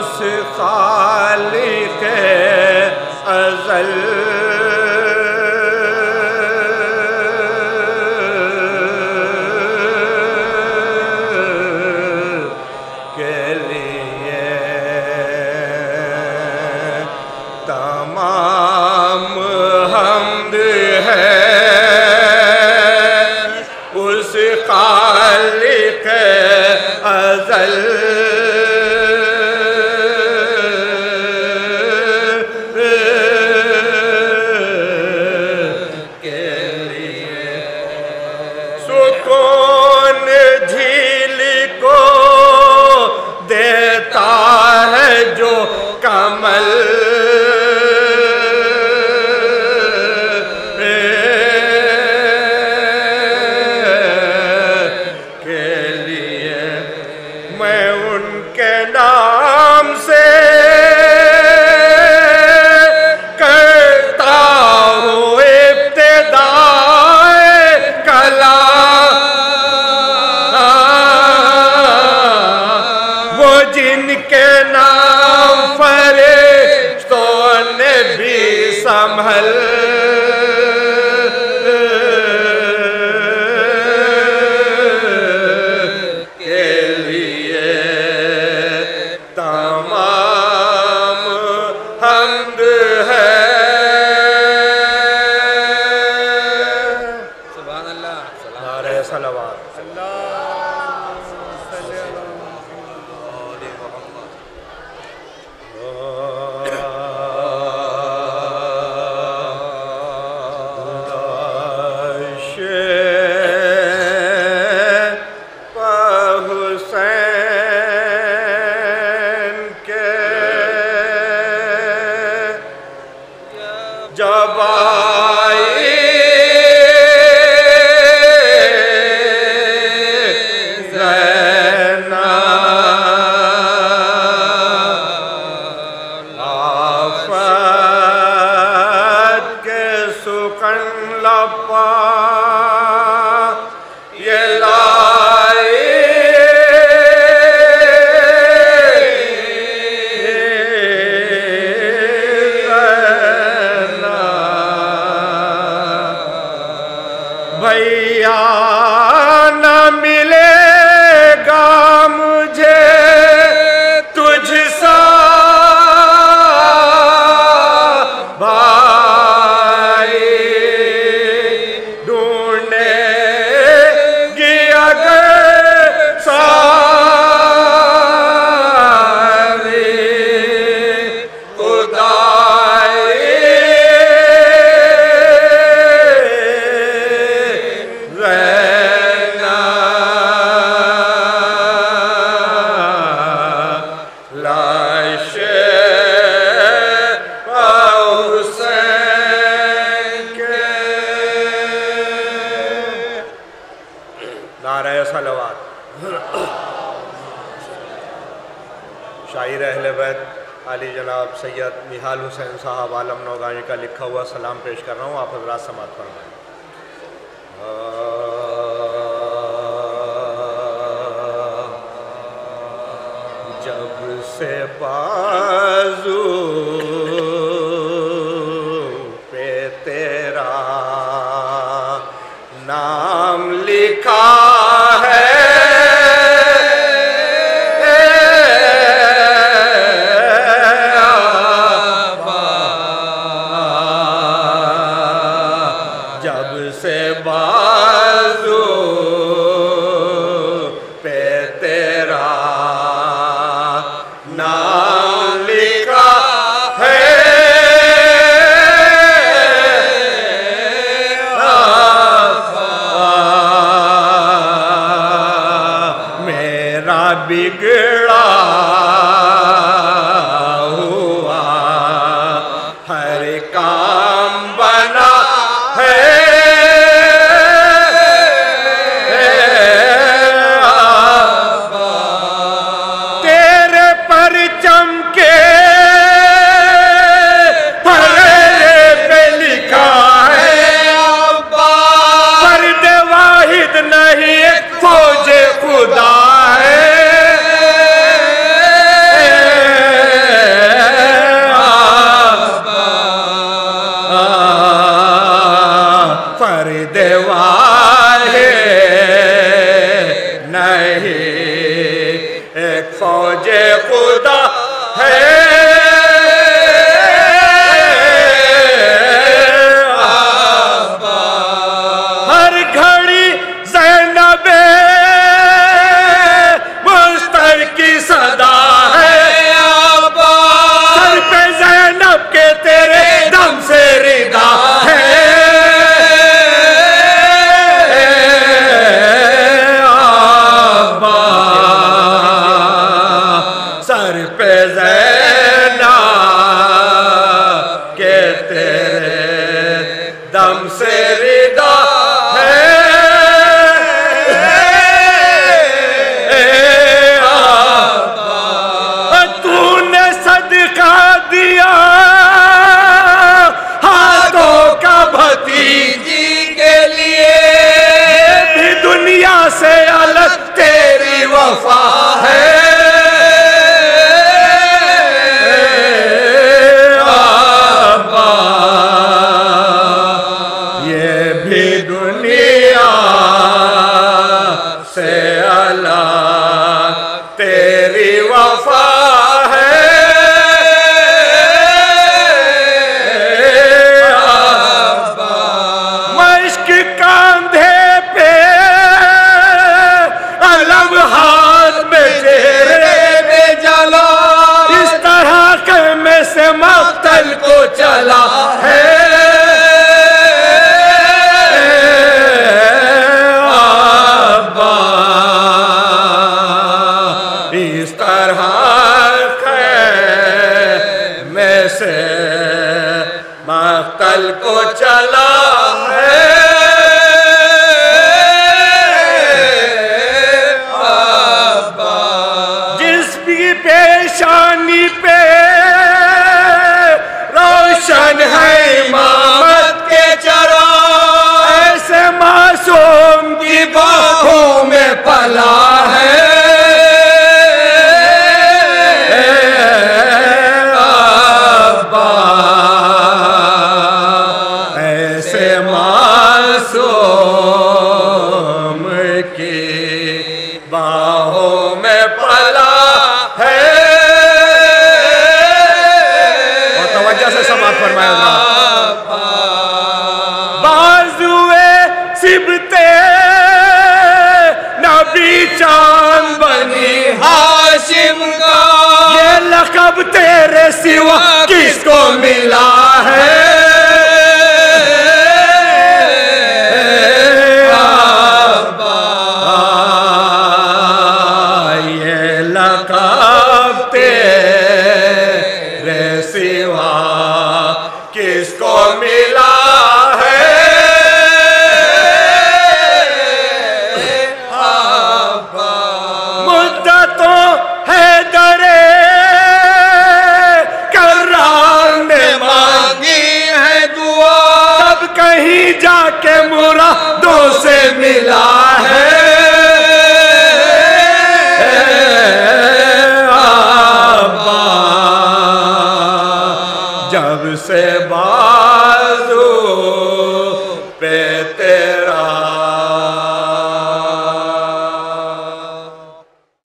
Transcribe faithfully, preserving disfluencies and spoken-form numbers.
اس خالق ازل کے لیے تمام حمد ہے، اس خالق ازل کمل کے لیے میں ان کے نام سے کرتا ہوں ابتدائے کلام، وہ جن کے نام فرشتوں نے بھی سنبھل کے لیے تمام حمد ہے۔ سبحان اللہ، نعرہ صلوات۔ جب آئی زینب آفت کے سکن لپا یہ لائی بھیا نہ ملے گا مجھے تجھ سا بھائی، ڈھونڈے گی اگر ساری خدائی نعرہ صلوات۔ شاعر اہل بیت علی جناب سید نہال حسین صاحب عالم نوگانی کا لکھا ہوا سلام پیش کر رہا ہوں، آپ حضرات سماعت فرمائیں۔ جب سے بازو پہ تیرا نام لکھا ہے، جب سے بازو پہ تیرا نام لکھا ہے، میرا بگڑا ہوا ہر کام بنا ہے، تیرے پرچم نا کہ تیرے دم سے ردا ہے تو نے صدقہ دیا ہاتھوں کا بھتیجی کے لیے بھی دنیا سے الگ تیری وفا ہے تیری وفا ہے مشک کاندھے پہ علم ہاتھ میں چہرے میں جلا اس طرح خیمے سے مقتل کو چلا ہے اس طرح خیمے سے مقتل کو چلا ہے جس بھی پیشانی پہ روشن ہے امامت کے چراغ ایسے معصوم کی باہوں میں پلا ہے معصوم کی باہوں میں پلا ہے اور توجہ سے سماعت فرمائے بازوئے سبتے نبی چاند بنی ہاشم کا یہ لقب تیرے سوا کس کو ملا ہے کس کو ملا ہے مدتوں حیدر کرار نے مانگی ہے دعا تب کہیں جا کے مرادوں سے ملا ہے جب سے بازو